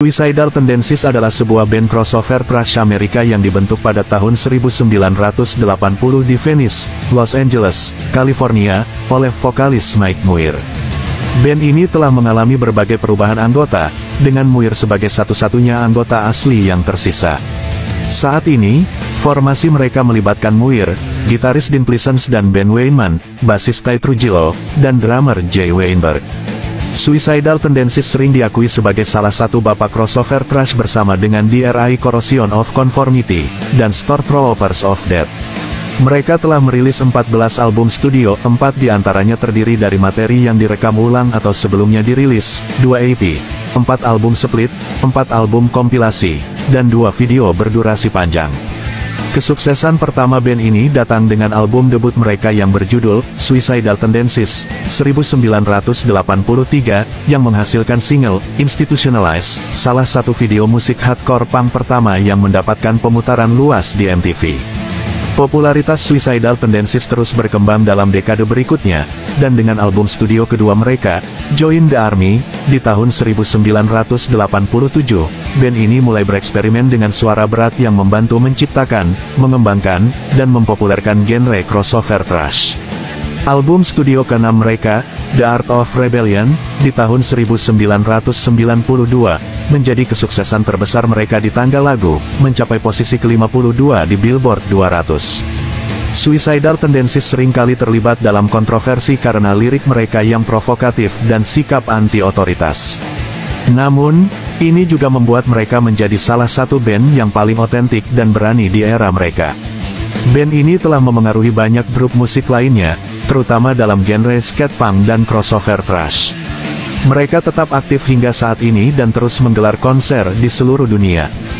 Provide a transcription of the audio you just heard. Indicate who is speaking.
Speaker 1: Suicidal Tendencies adalah sebuah band crossover thrash Amerika yang dibentuk pada tahun 1980 di Venice, Los Angeles, California, oleh vokalis Mike Muir. Band ini telah mengalami berbagai perubahan anggota, dengan Muir sebagai satu-satunya anggota asli yang tersisa. Saat ini, formasi mereka melibatkan Muir, gitaris Dean Pleasence dan Ben Weinman, basis Ty Trujillo, dan drummer Jay Weinberg. Suicidal Tendencies sering diakui sebagai salah satu bapak crossover thrash bersama dengan DRI Corrosion of Conformity, dan Stormtroopers of Death. Mereka telah merilis 14 album studio, 4 diantaranya terdiri dari materi yang direkam ulang atau sebelumnya dirilis, 2 EP, 4 album split, 4 album kompilasi, dan 2 video berdurasi panjang. Kesuksesan pertama band ini datang dengan album debut mereka yang berjudul Suicidal Tendencies 1983, yang menghasilkan single Institutionalize, salah satu video musik hardcore punk pertama yang mendapatkan pemutaran luas di MTV. Popularitas Suicidal Tendencies terus berkembang dalam dekade berikutnya, dan dengan album studio kedua mereka, Join the Army, di tahun 1987, band ini mulai bereksperimen dengan suara berat yang membantu menciptakan, mengembangkan, dan mempopulerkan genre crossover thrash. Album studio ke-6 mereka, The Art of Rebellion, di tahun 1992, menjadi kesuksesan terbesar mereka di tangga lagu, mencapai posisi ke-52 di Billboard 200. Suicidal Tendencies seringkali terlibat dalam kontroversi karena lirik mereka yang provokatif dan sikap anti-otoritas. Namun, ini juga membuat mereka menjadi salah satu band yang paling otentik dan berani di era mereka. Band ini telah memengaruhi banyak grup musik lainnya, terutama dalam genre skatepunk dan crossover thrash. Mereka tetap aktif hingga saat ini dan terus menggelar konser di seluruh dunia.